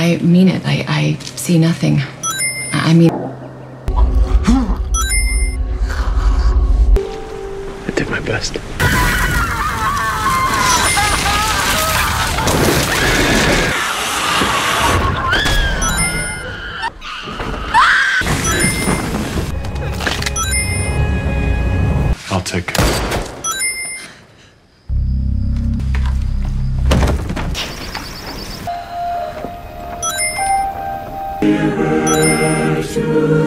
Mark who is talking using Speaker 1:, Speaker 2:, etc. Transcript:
Speaker 1: I mean it. I see nothing. I mean...
Speaker 2: I did my best. I'll take care.
Speaker 3: Happy birthday to